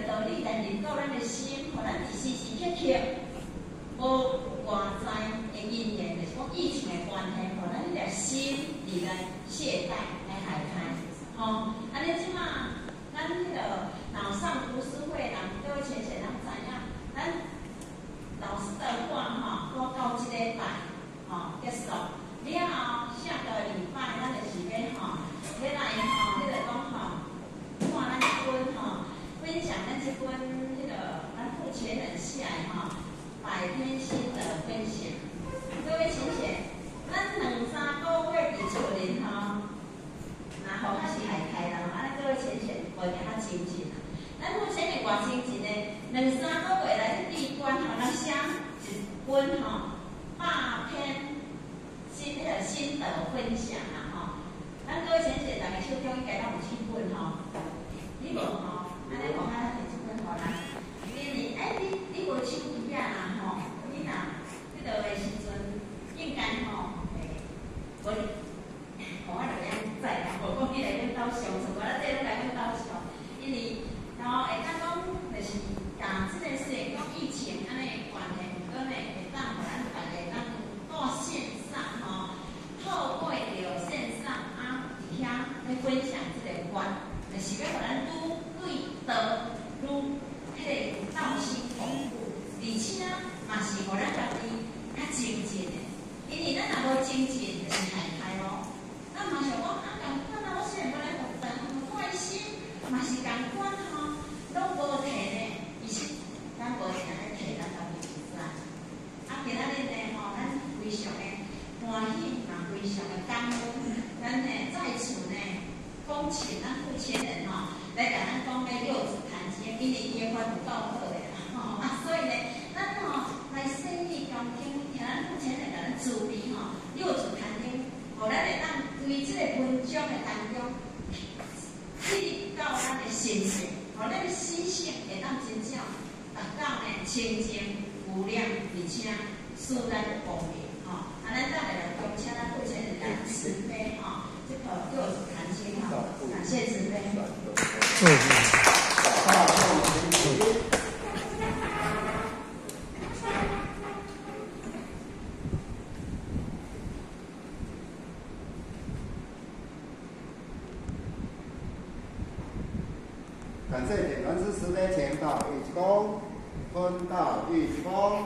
道理来引导咱的心，互咱时时刻刻无外在的因缘，就是讲疫情的关系，互咱的心伫来懈怠来害开。吼，安尼即马咱迄个脑上读书会人，各位浅浅人知影，咱老师的话吼，到即礼拜吼结束了后，下个礼拜咱就是要吼，要来吼，迄个讲吼，看咱即本吼，分享咱即本迄个咱付钱人写的吼，百篇心得分享。各位浅浅，咱2、3个月伫厝里吼，若好较是害开人，安尼各位浅浅无惊较亲近。咱付钱的偌亲近的，2、3个月来这闭关吼，咱写一本吼，8篇心得分享啦吼。咱各位浅浅，大家手中应该拢有这本吼，你无吼，安尼无咱摕这本互咱。因为你无手机啊啦吼，你若迄落的时阵，应该吼无，互我就样知啦，无讲你来阮兜上，全部咱这拢来阮兜上，因为然后会当讲就是甲即个虽然讲疫情安尼关系，毋过呢会当互咱大家当到线上吼，透过着线上啊，伫遐来分享即个观，就是要互咱愈对道愈迄个道心巩固，而且嘛是互咱家己较精进的，因为咱若无精进，就是害开咯。咱嘛想讲啊，共款啊，我虽然要来学堂，我的心嘛是共款吼，拢无摕呢，其实咱无定咧摕咱家己知啦。啊，今仔日呢吼，咱非常的欢喜，嘛非常的感恩，咱呢在此呢恭请咱付钱人吼，来甲咱讲咧六祖坛经，因为伊的法有够好的啦吼，啊，所以呢，咱吼来细意恭敬，听咱付钱人甲咱慈悲吼，六祖坛经，互咱会当对即个文章的当中，记到咱的心性，互咱的心性会当真正达到呢清净无量，而且使咱光明吼。啊，咱再来恭请咱付钱人来慈悲吼，这个六祖坛经吼，感谢慈悲。 感谢点传师慈悲前导玉济公，坤道玉济公。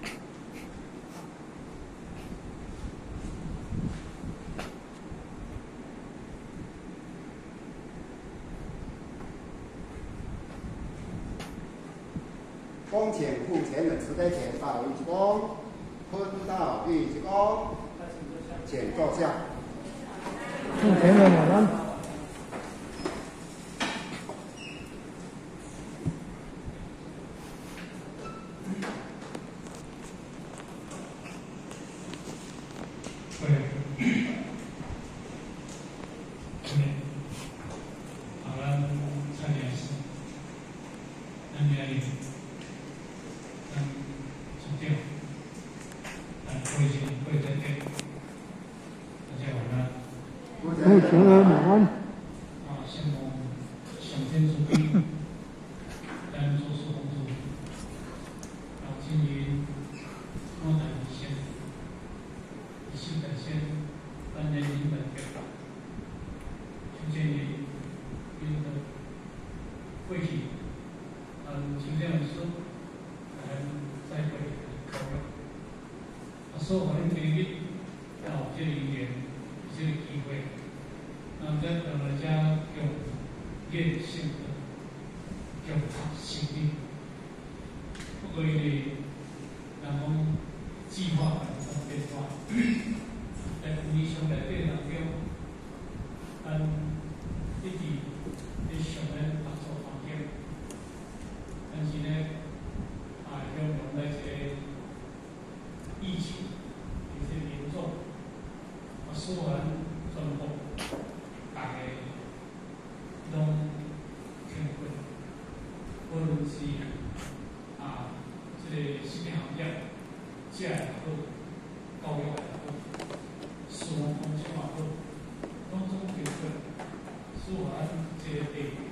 恭请付钱人慈悲前导玉济公，坤道玉济公，请坐下。 付钱人我们。付钱人我们。 羡慕上天慈悲，咱做事弘主，老金云，多难一线，一心本先，万人因本觉，就建议因的会体，请这样说，再会考虑，说我们每日要这一点，这个机会。咱在老人家用练性的，用心力，不可以然后计划变化，在理想内底当中，咱一直在想咧合作环境，但是呢，用咱这个疫情，有些严重，使我们全部。大家拢听过，无论是这个食品行业，食也好，教育也好，生活方式也好，拢总听过，使我们这个地